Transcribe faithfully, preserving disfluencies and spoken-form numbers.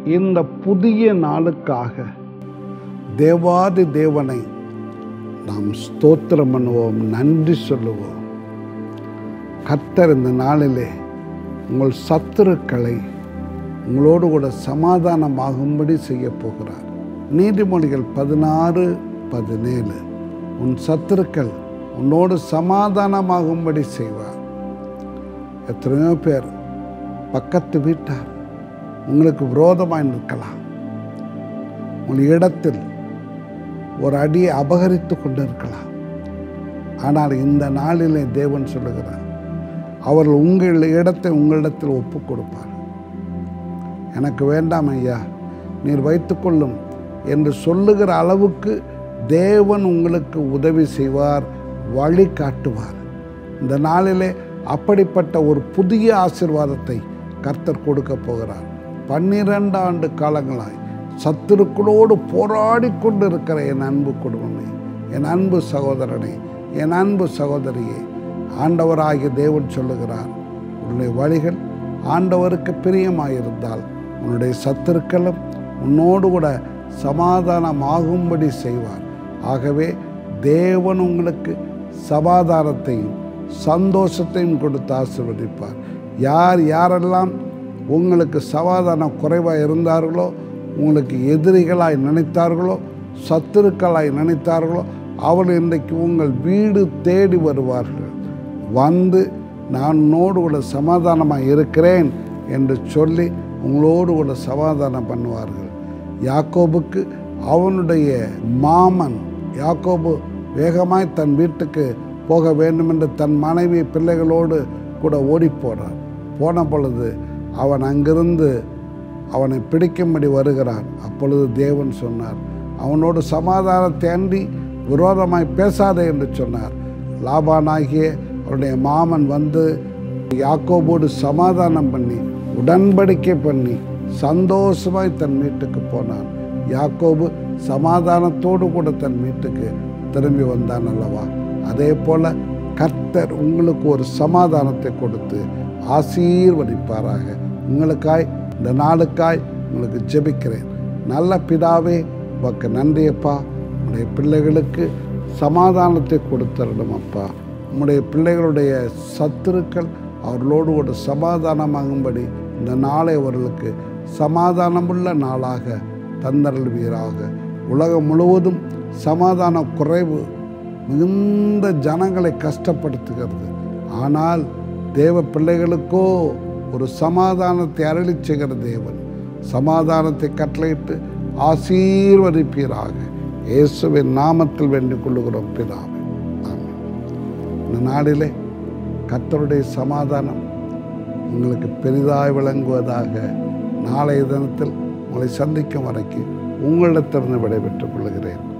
இந்த புதிய நாளுக்காக தேவாதி தேவனை நாம் ஸ்தோத்திரம் பண்ணுவோம், நன்றி சொல்லுவோம். கர்த்தர் இந்த நாளிலே உங்கள் சத்துருக்களை உங்களோடு கூட சமாதானமாகும்படி செய்ய போகிறார். நீதிமொழிகள் பதினாறு பதினேழு, உன் சத்துருக்கள் உன்னோடு சமாதானமாகும்படி செய்வார். எத்தனையோ பேர் பக்கத்து வீட்டார் உங்களுக்கு விரோதமாய் நிற்கலாம். உங்கள் இடத்தில் ஒரு அடியை அபகரித்து கொண்டு இருக்கலாம். ஆனால் இந்த நாளிலே தேவன் சொல்லுகிறார், அவர்கள் உங்கள் இடத்தை உங்களிடத்தில் ஒப்பு கொடுப்பார். எனக்கு வேண்டாம் ஐயா, நீர் வைத்துக்கொள்ளும் என்று சொல்லுகிற அளவுக்கு தேவன் உங்களுக்கு உதவி செய்வார், வழி காட்டுவார். இந்த நாளிலே அப்படிப்பட்ட ஒரு புதிய ஆசீர்வாதத்தை கர்த்தர் கொடுக்க போகிறார். பன்னிரண்டு ஆண்டு காலங்களாய் சத்துருக்களோடு போராடி கொண்டு இருக்கிற என் அன்பு குடும்பமே, என் அன்பு சகோதரனே, என் அன்பு சகோதரியே, ஆண்டவராகிய தேவன் சொல்லுகிறார், உன்னுடைய வழிகள் ஆண்டவருக்கு பிரியமாயிருந்தால் உன்னுடைய சத்துருக்களும் உன்னோடு கூட சமாதானமாகும்படி செய்வார். ஆகவே தேவன் உங்களுக்கு சமாதானத்தையும் சந்தோஷத்தையும் கொடுத்து ஆசீர்வதிப்பார். யார் யாரெல்லாம் உங்களுக்கு சமாதானம் குறைவாக இருந்தார்களோ, உங்களுக்கு எதிரிகளாய் நினைத்தார்களோ, சத்துருக்களாய் நினைத்தார்களோ, அவர்கள் இன்றைக்கு உங்கள் வீடு தேடி வருவார்கள். வந்து நான் உன்னோடு கூட சமாதானமாக இருக்கிறேன் என்று சொல்லி உங்களோடு கூட சமாதானம் பண்ணுவார்கள். யாக்கோபுக்கு அவனுடைய மாமன் யாக்கோபு வேகமாய் தன் வீட்டுக்கு போக வேண்டும் என்று தன் மனைவி பிள்ளைகளோடு கூட ஓடி போனார். போன பொழுது அவன் அங்கிருந்து அவனை பிடிக்கும்படி வருகிறான். அப்பொழுது தேவன் சொன்னார், அவனோடு சமாதானத்தை அன்றி விரோதமாய் பேசாதே என்று சொன்னார். லாபானாகிய அவருடைய மாமன் வந்து யாக்கோபோடு சமாதானம் பண்ணி உடன்படிக்கை பண்ணி சந்தோஷமாய் தன் வீட்டுக்கு போனான். யாக்கோபு சமாதானத்தோடு கூட தன் வீட்டுக்கு திரும்பி வந்தான் அல்லவா? அதே போல கர்த்தர் உங்களுக்கு ஒரு சமாதானத்தை கொடுத்து ஆசீர்வதிப்பாராக. உங்களுக்காய் இந்த நாளுக்காய் உங்களுக்கு ஜெபிக்கிறேன். நல்ல பிதாவே, உமக்கு நன்றியப்பா. உங்களுடைய பிள்ளைகளுக்கு சமாதானத்தை கொடுத்தரணும் அப்பா. உங்களுடைய பிள்ளைகளுடைய சத்துருக்கள் அவர்களோடு ஒரு சமாதானமாகும்படி இந்த நாளை அவர்களுக்கு சமாதானமுள்ள நாளாக தந்தருள்வீராக. உலகம் முழுவதும் சமாதான குறைவு மிகுந்த ஜனங்களை கஷ்டப்படுத்துகிறது. ஆனால் தேவ பிள்ளைகளுக்கோ ஒரு சமாதானத்தை அருளி செய்கிற தேவன் சமாதானத்தை கட்டளையிட்டு ஆசீர்வதிப்பீராக. இயேசுவின் நாமத்தில் வேண்டிக் கொள்ளுகிறோம் பிதாவே, ஆமென். இந்த நாளிலே கர்த்தருடைய சமாதானம் உங்களுக்கு பெரிதாய் விளங்குவதாக. நாளைய தினத்தில் உங்களை சந்திக்கும் வரைக்கும் உங்களிடத்திலிருந்து விடைபெற்றுக் கொள்கிறேன்.